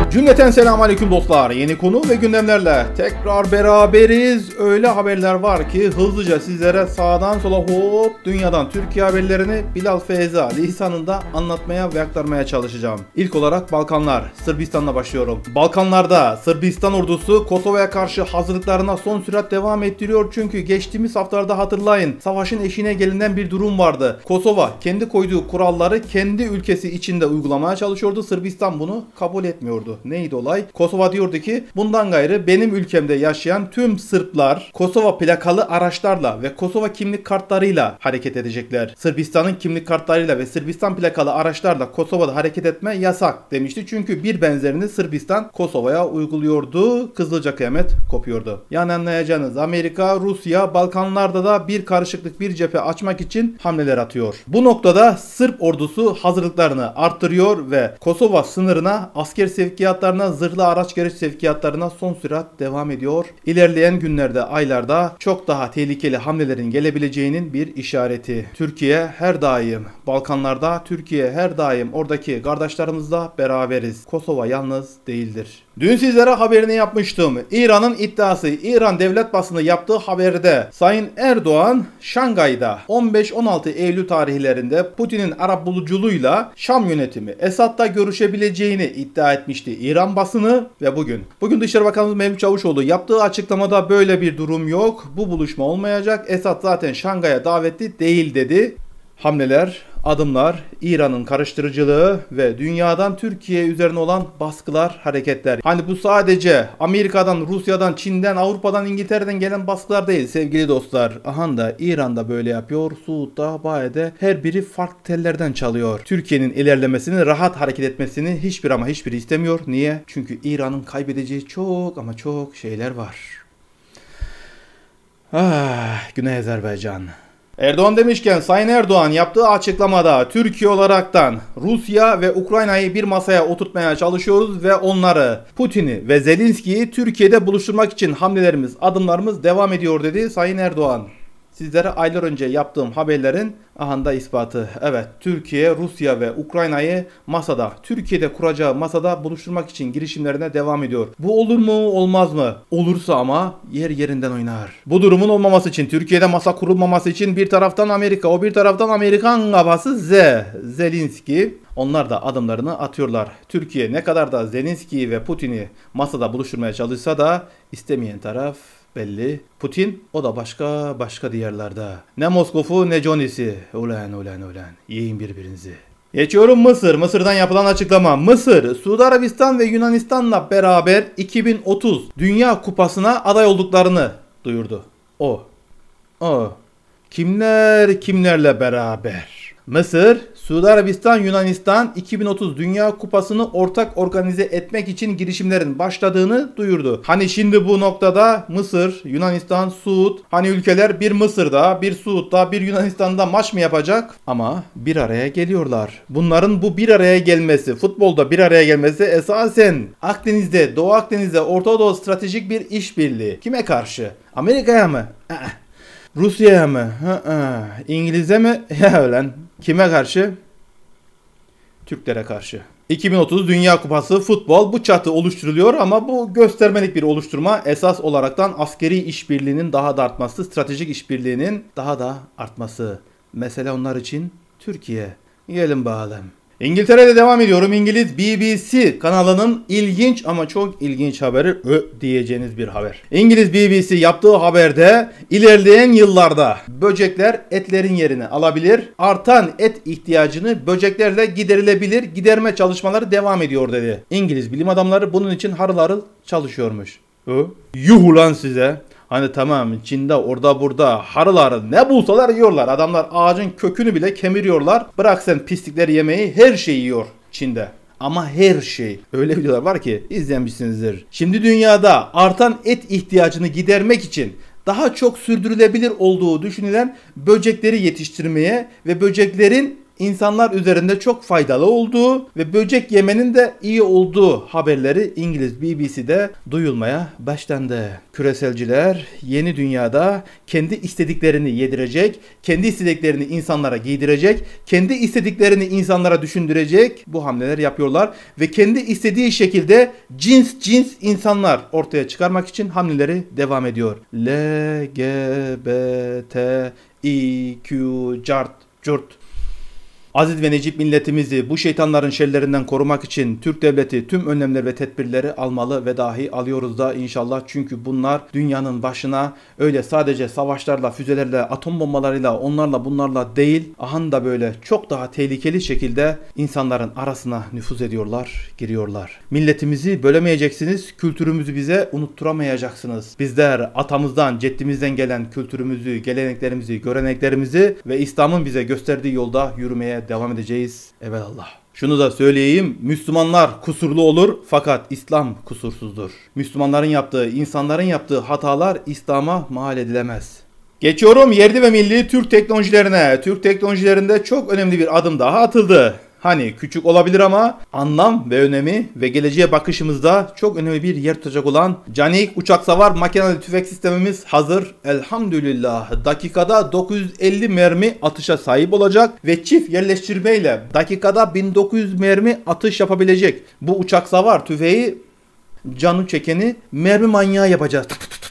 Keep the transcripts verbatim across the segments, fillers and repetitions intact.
Cümleten selamünaleyküm dostlar. Yeni konu ve gündemlerle tekrar beraberiz. Öyle haberler var ki hızlıca sizlere sağdan sola hop dünyadan Türkiye haberlerini Bilal Feyza lisanında anlatmaya ve aktarmaya çalışacağım. İlk olarak Balkanlar. Sırbistan'la başlıyorum. Balkanlarda Sırbistan ordusu Kosova'ya karşı hazırlıklarına son sürat devam ettiriyor. Çünkü geçtiğimiz haftalarda hatırlayın savaşın eşiğine gelinen bir durum vardı. Kosova kendi koyduğu kuralları kendi ülkesi içinde uygulamaya çalışıyordu. Sırbistan bunu kabul etmiyordu. Neydi olay? Kosova diyordu ki bundan gayrı benim ülkemde yaşayan tüm Sırplar Kosova plakalı araçlarla ve Kosova kimlik kartlarıyla hareket edecekler. Sırbistan'ın kimlik kartlarıyla ve Sırbistan plakalı araçlarla Kosova'da hareket etme yasak demişti. Çünkü bir benzerini Sırbistan Kosova'ya uyguluyordu. Kızılca kıyamet kopuyordu. Yani anlayacağınız Amerika, Rusya Balkanlarda da bir karışıklık, bir cephe açmak için hamleler atıyor. Bu noktada Sırp ordusu hazırlıklarını arttırıyor ve Kosova sınırına asker sevkiyatlarına, zırhlı araç gereç sevkiyatlarına son sürat devam ediyor. İlerleyen günlerde, aylarda çok daha tehlikeli hamlelerin gelebileceğinin bir işareti. Türkiye her daim Balkanlarda, Türkiye her daim oradaki kardeşlerimizle beraberiz. Kosova yalnız değildir. Dün sizlere haberini yapmıştım. İran'ın iddiası, İran devlet basını yaptığı haberde Sayın Erdoğan Şangay'da on beş on altı Eylül tarihlerinde Putin'in Arap buluculuğuyla Şam yönetimi Esad'la görüşebileceğini iddia etmişti İran basını ve bugün. Bugün Dışişleri Bakanımız Mevlüt Çavuşoğlu yaptığı açıklamada böyle bir durum yok. Bu buluşma olmayacak. Esad zaten Şangay'a davetli değil dedi. Hamleler, adımlar, İran'ın karıştırıcılığı ve dünyadan Türkiye üzerine olan baskılar, hareketler. Hani bu sadece Amerika'dan, Rusya'dan, Çin'den, Avrupa'dan, İngiltere'den gelen baskılar değil sevgili dostlar. Aha da İran'da böyle yapıyor, Suud'da, Bae'de her biri farklı tellerden çalıyor. Türkiye'nin ilerlemesini, rahat hareket etmesini hiçbir ama hiçbiri istemiyor. Niye? Çünkü İran'ın kaybedeceği çok ama çok şeyler var. Ah, Güney Azerbaycan. Erdoğan demişken Sayın Erdoğan yaptığı açıklamada Türkiye olaraktan Rusya ve Ukrayna'yı bir masaya oturtmaya çalışıyoruz ve onları Putin'i ve Zelenski'yi Türkiye'de buluşturmak için hamlelerimiz, adımlarımız devam ediyor dedi Sayın Erdoğan. Sizlere aylar önce yaptığım haberlerin ahanda ispatı. Evet, Türkiye, Rusya ve Ukrayna'yı masada, Türkiye'de kuracağı masada buluşturmak için girişimlerine devam ediyor. Bu olur mu, olmaz mı? Olursa ama yer yerinden oynar. Bu durumun olmaması için, Türkiye'de masa kurulmaması için bir taraftan Amerika, o bir taraftan Amerikan babası Z, Zelenski. Onlar da adımlarını atıyorlar. Türkiye ne kadar da Zelenski'yi ve Putin'i masada buluşturmaya çalışsa da istemeyen taraf belli. Putin o da başka başka diyarlarda. Ne Moskov'u ne Johnny'si. Ulan ulan ulan. Yiyin birbirinizi. Geçiyorum Mısır. Mısır'dan yapılan açıklama. Mısır, Suudi Arabistan ve Yunanistan'la beraber iki bin otuz Dünya Kupası'na aday olduklarını duyurdu. O. O. Kimler kimlerle beraber? Mısır, Suudi Arabistan, Yunanistan iki bin otuz Dünya Kupası'nı ortak organize etmek için girişimlerin başladığını duyurdu. Hani şimdi bu noktada Mısır, Yunanistan, Suud, hani ülkeler bir Mısır'da, bir Suud'da, bir Yunanistan'da maç mı yapacak? Ama bir araya geliyorlar. Bunların bu bir araya gelmesi, futbolda bir araya gelmesi esasen Akdeniz'de, Doğu Akdeniz'de, Orta Doğu stratejik bir işbirliği. Kime karşı? Amerika'ya mı? Rusya'ya mı? İngiliz'e mi? Ya lan. Kime karşı? Türklere karşı. iki bin otuz Dünya Kupası futbol bu çatı oluşturuluyor ama bu göstermelik bir oluşturma. Esas olaraktan askeri işbirliğinin daha da artması, stratejik işbirliğinin daha da artması. Mesele onlar için Türkiye. Gelin bakalım. İngiltere'de devam ediyorum. İngiliz B B C kanalının ilginç ama çok ilginç haberi, ö diyeceğiniz bir haber. İngiliz B B C yaptığı haberde ilerleyen yıllarda böcekler etlerin yerini alabilir. Artan et ihtiyacını böceklerle giderilebilir. Giderme çalışmaları devam ediyor dedi. İngiliz bilim adamları bunun için harıl harıl çalışıyormuş. Ö? Yuh lan size. Hani tamam Çin'de orada burada harıl harıl ne bulsalar yiyorlar. Adamlar ağacın kökünü bile kemiriyorlar. Bırak sen pislikleri yemeyi, her şeyi yiyor Çin'de. Ama her şey. Öyle videolar var ki izlemişsinizdir. Şimdi dünyada artan et ihtiyacını gidermek için daha çok sürdürülebilir olduğu düşünülen böcekleri yetiştirmeye ve böceklerin insanlar üzerinde çok faydalı olduğu ve böcek yemenin de iyi olduğu haberleri İngiliz B B C'de duyulmaya başlandı. Küreselciler yeni dünyada kendi istediklerini yedirecek, kendi istediklerini insanlara giydirecek, kendi istediklerini insanlara düşündürecek bu hamleler yapıyorlar ve kendi istediği şekilde cins cins insanlar ortaya çıkarmak için hamleleri devam ediyor. L G B T İ Q cart curt. Aziz ve necip milletimizi bu şeytanların şerlerinden korumak için Türk devleti tüm önlemler ve tedbirleri almalı ve dahi alıyoruz da inşallah. Çünkü bunlar dünyanın başına öyle sadece savaşlarla, füzelerle, atom bombalarıyla, onlarla bunlarla değil, ahan da böyle çok daha tehlikeli şekilde insanların arasına nüfuz ediyorlar, giriyorlar. Milletimizi bölemeyeceksiniz, kültürümüzü bize unutturamayacaksınız. Bizler atamızdan, ceddimizden gelen kültürümüzü, geleneklerimizi, göreneklerimizi ve İslam'ın bize gösterdiği yolda yürümeye devam edeceğiz. Evelallah. Şunu da söyleyeyim. Müslümanlar kusurlu olur fakat İslam kusursuzdur. Müslümanların yaptığı, insanların yaptığı hatalar İslam'a mal edilemez. Geçiyorum yerli ve milli Türk teknolojilerine. Türk teknolojilerinde çok önemli bir adım daha atıldı. Hani küçük olabilir ama anlam ve önemi ve geleceğe bakışımızda çok önemli bir yer tutacak olan Canik uçak savar makinalı tüfek sistemimiz hazır. Elhamdülillah dakikada dokuz yüz elli mermi atışa sahip olacak ve çift yerleştirmeyle dakikada bin dokuz yüz mermi atış yapabilecek. Bu uçak savar tüfeği canı çekeni mermi manyağı yapacağız.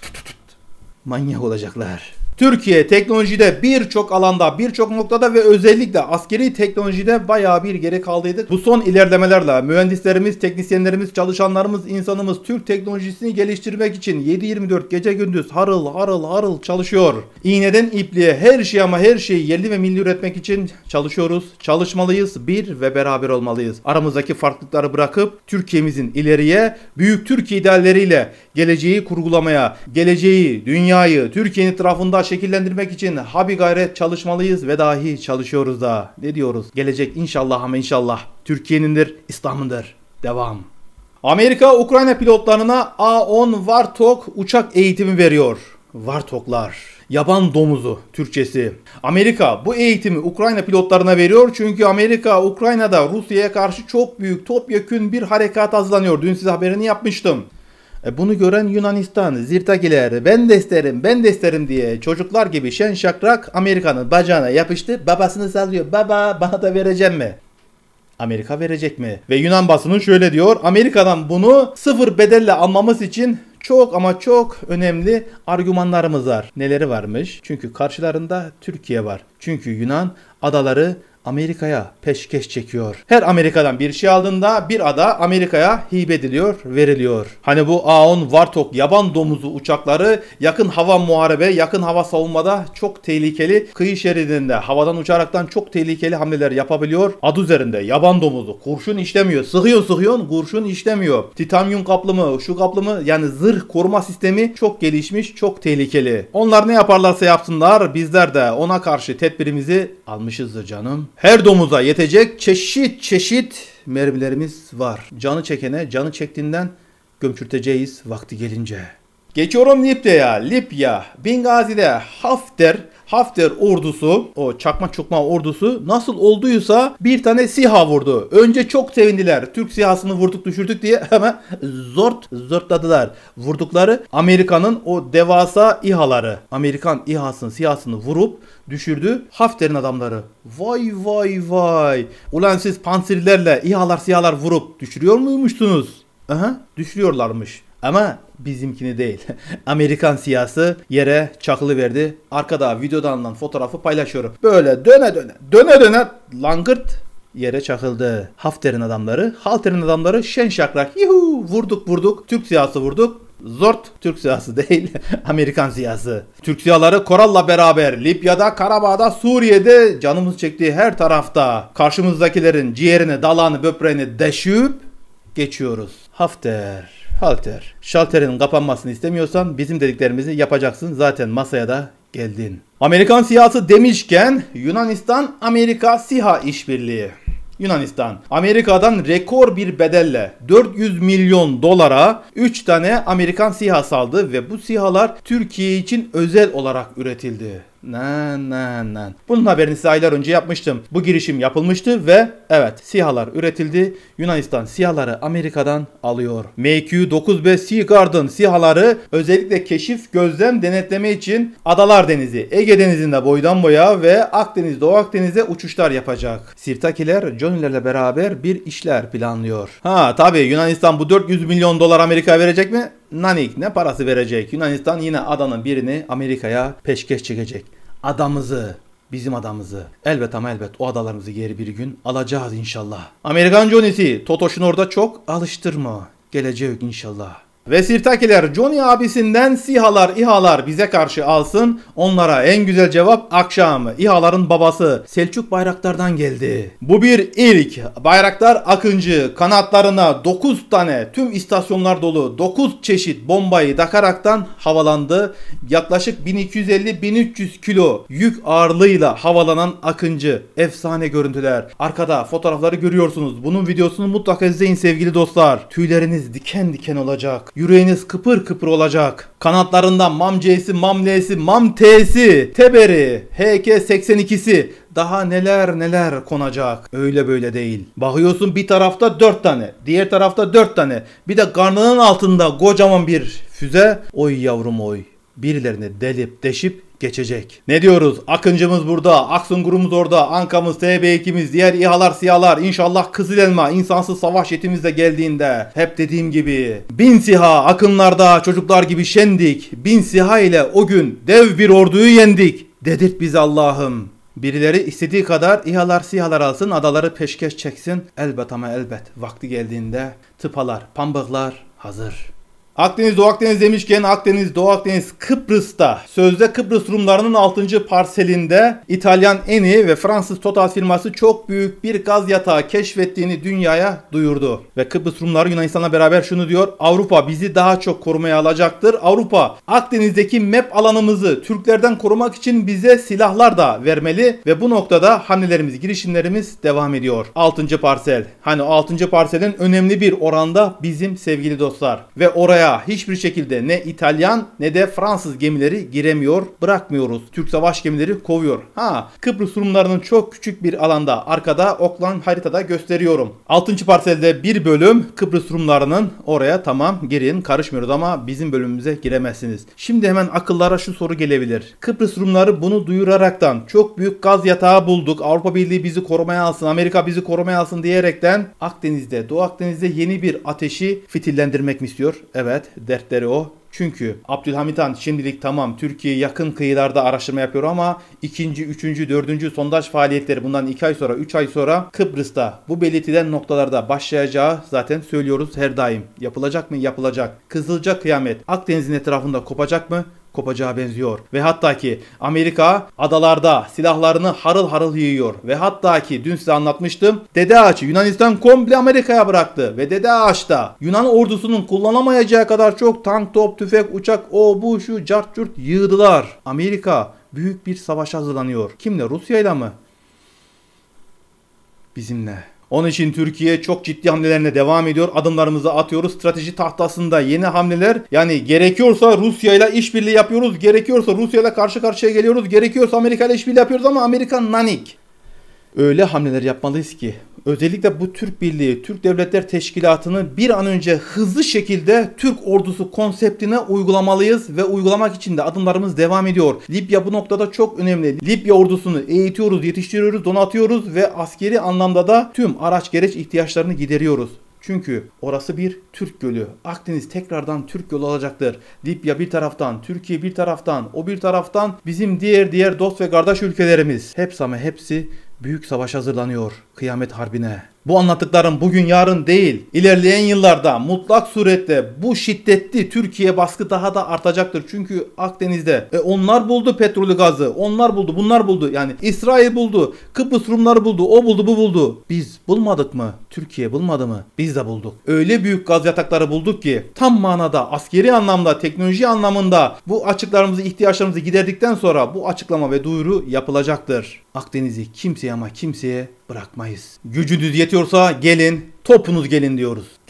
Manyak olacaklar. Türkiye teknolojide birçok alanda, birçok noktada ve özellikle askeri teknolojide bayağı bir geri kaldıydık. Bu son ilerlemelerle mühendislerimiz, teknisyenlerimiz, çalışanlarımız, insanımız Türk teknolojisini geliştirmek için yedi yirmi dört gece gündüz harıl harıl harıl çalışıyor. İğneden ipliğe her şey ama her şeyi yerli ve milli üretmek için çalışıyoruz. Çalışmalıyız, bir ve beraber olmalıyız. Aramızdaki farklılıkları bırakıp Türkiye'mizin ileriye büyük Türkiye idealleriyle geleceği kurgulamaya, geleceği, dünyayı, Türkiye'nin etrafında şekillendirmek için habi gayret çalışmalıyız ve dahi çalışıyoruz da. Ne diyoruz? Gelecek inşallah ama inşallah Türkiye'nindir, İslam'ındır. Devam. Amerika Ukrayna pilotlarına A on Warthog uçak eğitimi veriyor. Warthoglar. Yaban domuzu Türkçesi. Amerika bu eğitimi Ukrayna pilotlarına veriyor çünkü Amerika Ukrayna'da Rusya'ya karşı çok büyük topyekün bir harekat hazırlanıyor. Dün size haberini yapmıştım. Bunu gören Yunanistan, Zirtakiler, ben de isterim, ben de isterim diye çocuklar gibi şen şakrak Amerika'nın bacağına yapıştı. Babasını sallıyor. Baba bana da vereceğim mi? Amerika verecek mi? Ve Yunan basını şöyle diyor. Amerika'dan bunu sıfır bedelle almamız için çok ama çok önemli argümanlarımız var. Neleri varmış? Çünkü karşılarında Türkiye var. Çünkü Yunan adaları Amerika'ya peşkeş çekiyor. Her Amerika'dan bir şey aldığında bir ada Amerika'ya hibe ediliyor, veriliyor. Hani bu A on Warthog yaban domuzu uçakları yakın hava muharebe, yakın hava savunmada çok tehlikeli. Kıyı şeridinde havadan uçaraktan çok tehlikeli hamleler yapabiliyor. Adı üzerinde yaban domuzu. Kurşun işlemiyor. Sıkıyor sıkıyor, kurşun işlemiyor. Titanyum kaplı mı, şu kaplı mı? Yani zırh koruma sistemi çok gelişmiş, çok tehlikeli. Onlar ne yaparlarsa yapsınlar bizler de ona karşı tedbirimizi almışızdır canım. Her domuza yetecek çeşit çeşit mermilerimiz var. Canı çekene canı çektiğinden gömçürteceğiz vakti gelince. Geçiyorum Libya'ya. Libya, Bingazi'de Hafter, Hafter ordusu, o çakma çukma ordusu nasıl olduysa bir tane SİHA vurdu. Önce çok sevindiler. Türk SİHA'sını vurduk düşürdük diye hemen zort zortladılar. Vurdukları Amerika'nın o devasa İHA'ları. Amerikan İHA'sının SİHA'sını vurup düşürdü Hafter'in adamları. Vay vay vay. Ulan siz pansirlerle İHA'lar SİHA'lar vurup düşürüyor muymuşsunuz? Aha, düşürüyorlarmış. Ama bizimkini değil. Amerikan siyası yere çakılıverdi. Arkada videoda alınan fotoğrafı paylaşıyorum. Böyle döne döne döne döne langırt yere çakıldı. Hafter'in adamları, Halter'in adamları şen şakrak. Yuhu vurduk vurduk. Türk siyası vurduk. Zort Türk siyası değil. Amerikan siyası. Türk siyaları Koral'la beraber Libya'da, Karabağ'da, Suriye'de canımız çektiği her tarafta karşımızdakilerin ciğerini, dalağını, böbreğini deşip geçiyoruz. Hafter. Halter. Şalterin kapanmasını istemiyorsan bizim dediklerimizi yapacaksın. Zaten masaya da geldin. Amerikan siyası demişken Yunanistan Amerika SİHA işbirliği. Yunanistan Amerika'dan rekor bir bedelle dört yüz milyon dolara üç tane Amerikan SİHA aldı ve bu SİHA'lar Türkiye için özel olarak üretildi. Nan nan nan. Bunun haberini size aylar önce yapmıştım. Bu girişim yapılmıştı ve evet SİHA'lar üretildi. Yunanistan SİHA'ları Amerika'dan alıyor. M Q dokuz B Sea Guardian SİHA'ları özellikle keşif, gözlem, denetleme için Adalar Denizi, Ege Denizi'nde boydan boya ve Akdeniz, Doğu Akdeniz'e uçuşlar yapacak. Sirtakiler Johnny'lerle beraber bir işler planlıyor. Ha tabii Yunanistan bu dört yüz milyon dolar Amerika'ya verecek mi? Nanik ne parası verecek? Yunanistan yine adanın birini Amerika'ya peşkeş çekecek. Adamızı, bizim adamızı. Elbet ama elbet o adalarımızı geri bir gün alacağız inşallah. Amerikan Johnny'si Totoş'un orada çok alıştırma. Gelecek inşallah. Ve Sirtakiler Johnny abisinden SİHA'lar, İHA'lar bize karşı alsın. Onlara en güzel cevap akşam. İHA'ların babası Selçuk Bayraktar'dan geldi. Bu bir ilk. Bayraktar Akıncı kanatlarına dokuz tane tüm istasyonlar dolu dokuz çeşit bombayı takaraktan havalandı. Yaklaşık bin iki yüz elli bin üç yüz kilo yük ağırlığıyla havalanan Akıncı. Efsane görüntüler. Arkada fotoğrafları görüyorsunuz. Bunun videosunu mutlaka izleyin sevgili dostlar. Tüyleriniz diken diken olacak. Yüreğiniz kıpır kıpır olacak. Kanatlarında M A M C'si, M A M L'si, M A M T'si, Teberi, H K seksen ikisi daha neler neler konacak. Öyle böyle değil. Bakıyorsun bir tarafta dört tane, diğer tarafta dört tane. Bir de karnının altında kocaman bir füze. Oy yavrum oy. Birilerini delip deşip geçecek. Ne diyoruz? Akıncımız burada, Aksungur'umuz orada, Anka'mız, T B ikimiz, diğer İHA'lar, SİHA'lar, inşallah Kızıl Elma, insansız savaş jetimiz de geldiğinde. Hep dediğim gibi bin SİHA akınlarda çocuklar gibi şendik. Bin SİHA ile o gün dev bir orduyu yendik. Dedirt bizi Allah'ım. Birileri istediği kadar İHA'lar, SİHA'lar alsın, adaları peşkeş çeksin. Elbet ama elbet vakti geldiğinde tıpalar, pambıklar hazır. Akdeniz, Doğu Akdeniz demişken Akdeniz, Doğu Akdeniz, Kıbrıs'ta sözde Kıbrıs Rumlarının altıncı parselinde İtalyan Eni ve Fransız Total firması çok büyük bir gaz yatağı keşfettiğini dünyaya duyurdu. Ve Kıbrıs Rumları Yunanistan'la beraber şunu diyor: Avrupa bizi daha çok korumaya alacaktır. Avrupa Akdeniz'deki map alanımızı Türklerden korumak için bize silahlar da vermeli ve bu noktada hamlelerimiz, girişimlerimiz devam ediyor. altıncı parsel. Hani o altıncı parselin önemli bir oranda bizim sevgili dostlar. Ve oraya hiçbir şekilde ne İtalyan ne de Fransız gemileri giremiyor, bırakmıyoruz. Türk savaş gemileri kovuyor. Ha, Kıbrıs Rumlarının çok küçük bir alanda, arkada oklan haritada gösteriyorum. altıncı parselde bir bölüm Kıbrıs Rumlarının, oraya tamam girin, karışmıyoruz ama bizim bölümümüze giremezsiniz. Şimdi hemen akıllara şu soru gelebilir. Kıbrıs Rumları bunu duyuraraktan çok büyük gaz yatağı bulduk, Avrupa Birliği bizi korumaya alsın, Amerika bizi korumaya alsın diyerekten Akdeniz'de, Doğu Akdeniz'de yeni bir ateşi fitillendirmek mi istiyor? Evet. Dertleri o. Çünkü Abdülhamit Han şimdilik tamam Türkiye yakın kıyılarda araştırma yapıyor ama ikinci, üçüncü, dördüncü sondaj faaliyetleri bundan iki ay sonra, üç ay sonra Kıbrıs'ta bu belirtilen noktalarda başlayacağı zaten söylüyoruz her daim. Yapılacak mı? Yapılacak. Kızılca kıyamet Akdeniz'in etrafında kopacak mı? Kopacağı benziyor. Ve hatta ki Amerika adalarda silahlarını harıl harıl yiyor. Ve hatta ki dün size anlatmıştım. Dede Ağaç'ı Yunanistan komple Amerika'ya bıraktı. Ve Dede Ağaç'ta Yunan ordusunun kullanamayacağı kadar çok tank, top, tüfek, uçak, o bu şu cart curt yığdılar. Amerika büyük bir savaşa hazırlanıyor. Kimle? Rusya'yla mı? Bizimle. Onun için Türkiye çok ciddi hamlelerine devam ediyor. Adımlarımızı atıyoruz. Strateji tahtasında yeni hamleler. Yani gerekiyorsa Rusya ile işbirliği yapıyoruz. Gerekiyorsa Rusya ile karşı karşıya geliyoruz. Gerekiyorsa Amerika ile işbirliği yapıyoruz ama Amerika nanik. Öyle hamleler yapmalıyız ki özellikle bu Türk Birliği, Türk Devletler Teşkilatı'nı bir an önce hızlı şekilde Türk ordusu konseptine uygulamalıyız ve uygulamak için de adımlarımız devam ediyor. Libya bu noktada çok önemli. Libya ordusunu eğitiyoruz, yetiştiriyoruz, donatıyoruz ve askeri anlamda da tüm araç gereç ihtiyaçlarını gideriyoruz. Çünkü orası bir Türk gölü. Akdeniz tekrardan Türk gölü olacaktır. Libya bir taraftan, Türkiye bir taraftan, o bir taraftan bizim diğer diğer dost ve kardeş ülkelerimiz. Hepsi ama hepsi büyük savaş hazırlanıyor. Kıyamet harbine. Bu anlattıklarım bugün yarın değil. İlerleyen yıllarda mutlak surette bu şiddetli Türkiye baskı daha da artacaktır. Çünkü Akdeniz'de e, onlar buldu petrolü gazı. Onlar buldu, bunlar buldu. Yani İsrail buldu, Kıbrıs Rumları buldu, o buldu, bu buldu. Biz bulmadık mı? Türkiye bulmadı mı? Biz de bulduk. Öyle büyük gaz yatakları bulduk ki tam manada askeri anlamda, teknoloji anlamında bu açıklarımızı, ihtiyaçlarımızı giderdikten sonra bu açıklama ve duyuru yapılacaktır. Akdeniz'i kimseye ama kimseye bırakmayız. Gücünüz yetiyorsa gelin, topunuz gelin diyoruz. Gelin.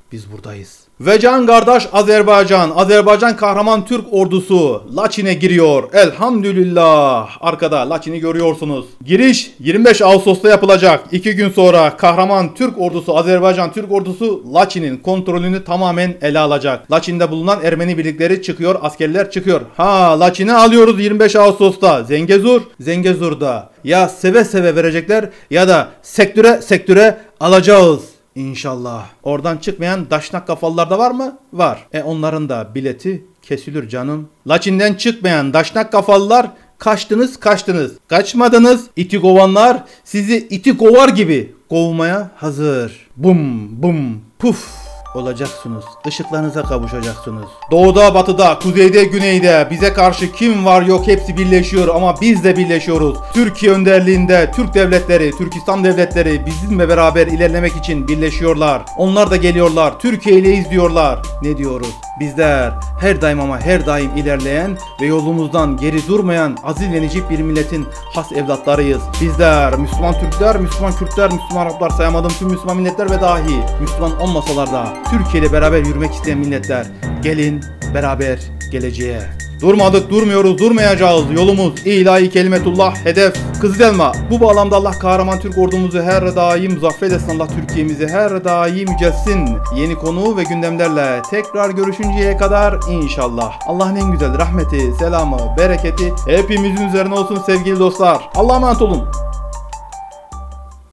biz buradayız. Ve can kardeş Azerbaycan, Azerbaycan kahraman Türk ordusu Laçin'e giriyor. Elhamdülillah. Arkada Laçin'i görüyorsunuz. Giriş yirmi beş Ağustos'ta yapılacak. iki gün sonra kahraman Türk ordusu, Azerbaycan Türk ordusu Laçin'in kontrolünü tamamen ele alacak. Laçin'de bulunan Ermeni birlikleri çıkıyor, askerler çıkıyor. Ha, Laçin'i alıyoruz yirmi beş Ağustos'ta. Zengezur, Zengezur'da ya seve seve verecekler ya da sektöre sektöre alacağız. İnşallah. Oradan çıkmayan daşnak kafalılar da var mı? Var. E onların da bileti kesilir canım. Laçin'den çıkmayan daşnak kafalılar kaçtınız kaçtınız. Kaçmadınız. İti kovanlar sizi iti kovar gibi kovmaya hazır. Bum bum puf olacaksınız. Işıklarınıza kavuşacaksınız. Doğuda, batıda, kuzeyde, güneyde bize karşı kim var yok hepsi birleşiyor ama biz de birleşiyoruz. Türkiye önderliğinde Türk devletleri, Türkistan devletleri bizimle beraber ilerlemek için birleşiyorlar. Onlar da geliyorlar. Türkiye ile izliyorlar. Ne diyoruz? Bizler her daim ama her daim ilerleyen ve yolumuzdan geri durmayan aziz ve necip bir milletin has evlatlarıyız. Bizler Müslüman Türkler, Müslüman Kürtler, Müslüman Araplar, sayamadım tüm Müslüman milletler ve dahi Müslüman olmasalar da Türkiye ile beraber yürümek isteyen milletler, gelin beraber geleceğe. Durmadık, durmuyoruz, durmayacağız. Yolumuz ilahi kelimetullah, hedef Kızılelma. Bu bağlamda Allah kahraman Türk ordumuzu her daim zafer etsin. Allah Türkiye'mizi her daim yücelsin. Yeni konu ve gündemlerle tekrar görüşünceye kadar inşallah. Allah'ın en güzel rahmeti, selamı, bereketi hepimizin üzerine olsun sevgili dostlar. Allah'a emanet olun.